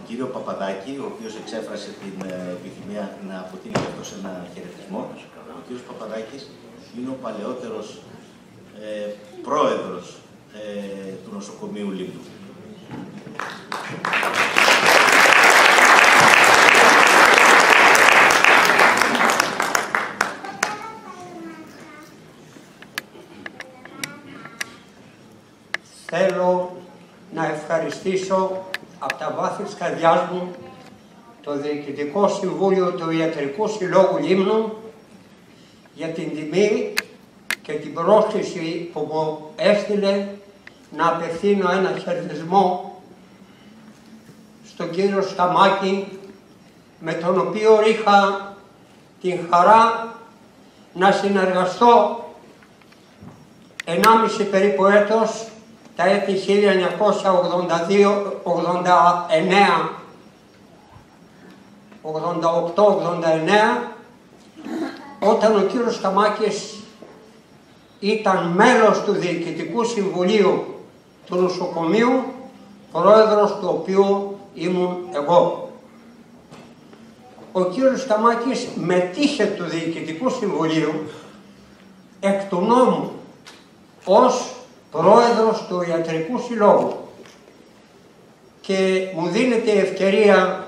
κύριο Παπαδάκη, ο οποίος εξέφρασε την επιθυμία να αποτείνει αυτός ένα χαιρετισμό. Ο κύριος Παπαδάκης είναι ο παλαιότερος πρόεδρος του νοσοκομείου Λίμνου. Θέλω να ευχαριστήσω από τα βάθη της καρδιάς μου το Διοικητικό Συμβούλιο του Ιατρικού Συλλόγου Λίμνου για την τιμή και την πρόσκληση που μου έστειλε να απευθύνω ένα χαιρετισμό στον κύριο Σταμάκη, με τον οποίο είχα την χαρά να συνεργαστώ 1,5 περίπου έτος, τα έτη 1988-89, όταν ο κύριος Σταμάκης ήταν μέλος του Διοικητικού Συμβουλίου του νοσοκομείου, πρόεδρος του οποίου ήμουν εγώ. Ο κύριος Σταμάκης μετήχε του Διοικητικού Συμβουλίου εκ του νόμου ως πρόεδρος του Ιατρικού Συλλόγου και μου δίνεται η ευκαιρία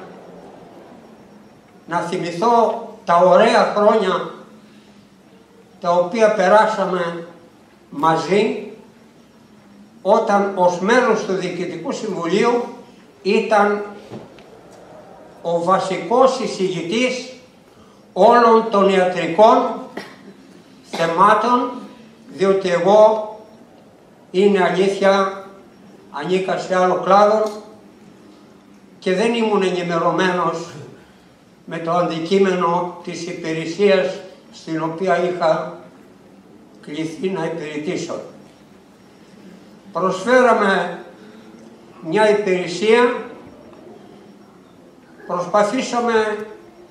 να θυμηθώ τα ωραία χρόνια τα οποία περάσαμε μαζί όταν ως μέλος του Διοικητικού Συμβουλίου ήταν ο βασικός εισηγητής όλων των ιατρικών θεμάτων, διότι εγώ, είναι αλήθεια, ανήκα σε άλλο κλάδο και δεν ήμουν ενημερωμένος με το αντικείμενο της υπηρεσίας στην οποία είχα κληθεί να υπηρετήσω. Προσφέραμε μια υπηρεσία, προσπαθήσαμε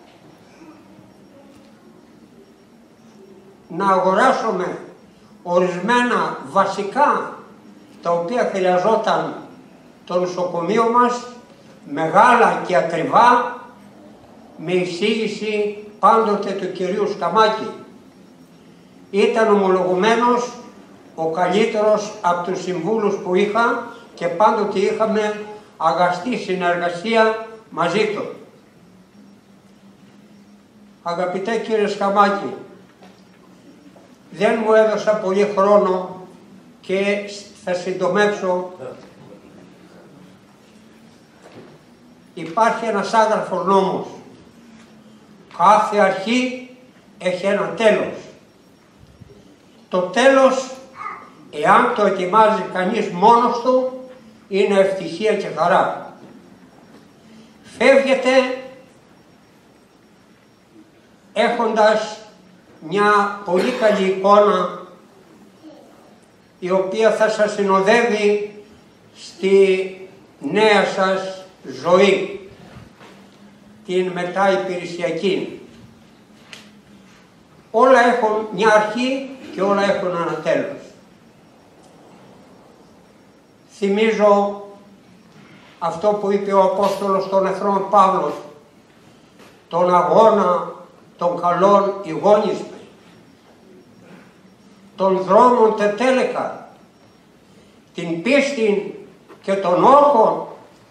να αγοράσουμε ορισμένα βασικά τα οποία χρειαζόταν το νοσοκομείο μας, μεγάλα και ακριβά, με εισήγηση πάντοτε του κυρίου Σταμάκη. Ήταν ομολογουμένος ο καλύτερος από τους συμβούλους που είχα και πάντοτε είχαμε αγαστή συνεργασία μαζί του. Αγαπητέ κύριε Σταμάκη, δεν μου έδωσα πολύ χρόνο και θα συντομεύσω. Υπάρχει ένας άγραφος νόμος. Κάθε αρχή έχει ένα τέλος. Το τέλος, εάν το ετοιμάζει κανείς μόνος του, είναι ευτυχία και χαρά. Φεύγετε έχοντας μια πολύ καλή εικόνα η οποία θα σας συνοδεύει στη νέα σας ζωή, την μεταϋπηρεσιακή. Όλα έχουν μια αρχή και όλα έχουν ένα τέλος. Θυμίζω αυτό που είπε ο Απόστολος των Εθνών Παύλος, τον αγώνα των καλών ηγόνισμε, των δρόμων τετέλεκα, την πίστη και των όρκων,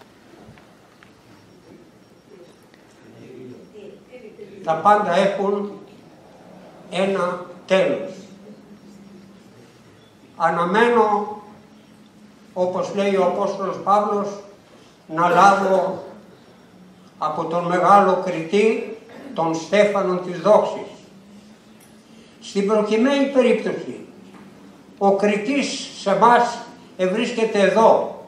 τα πάντα έχουν ένα τέλος. Αναμένω, όπως λέει ο Απόστολος Παύλος, να λάβω από τον μεγάλο κριτή των Στέφανων της Δόξης. Στην προκειμένη περίπτωση, ο κριτής σε εμάς βρίσκεται εδώ.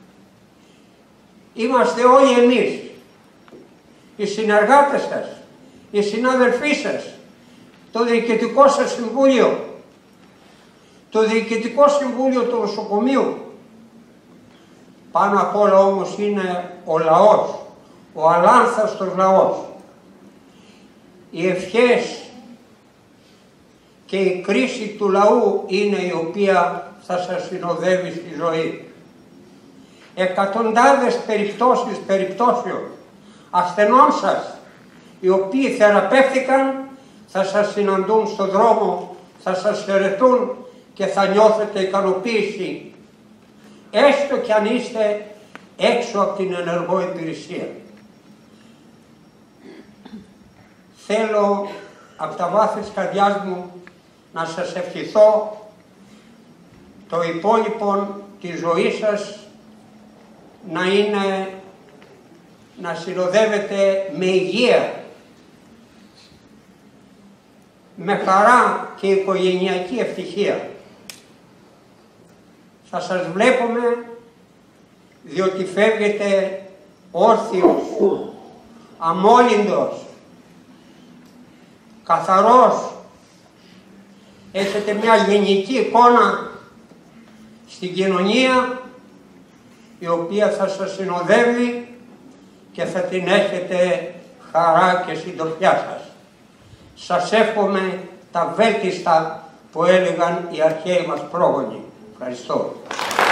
Είμαστε όλοι εμείς, οι συνεργάτες σας, οι συνάδελφοί σας, το Διοικητικό σας Συμβούλιο, το Διοικητικό Συμβούλιο του νοσοκομείου. Πάνω απ' όλα όμως είναι ο λαός, ο αλάνθαστος λαός. Οι ευχές και η κρίση του λαού είναι η οποία θα σας συνοδεύει στη ζωή. εκατοντάδες περιπτώσεων ασθενών σας, οι οποίοι θεραπεύτηκαν, θα σας συναντούν στον δρόμο, θα σας χαιρετούν και θα νιώθετε ικανοποίηση, έστω κι αν είστε έξω από την ενεργό υπηρεσία. Θέλω από τα βάθη της καρδιάς μου να σας ευχηθώ το υπόλοιπο της ζωής σας να συνοδεύετε με υγεία, με χαρά και οικογενειακή ευτυχία. Θα σας βλέπουμε διότι φεύγετε όρθιος, αμόλυντος, καθαρός, έχετε μια γενική εικόνα στην κοινωνία η οποία θα σας συνοδεύει και θα την έχετε χαρά και συντροφιά σας. Σας εύχομαι τα βέλτιστα που έλεγαν οι αρχαίοι μας πρόγονοι. Ευχαριστώ.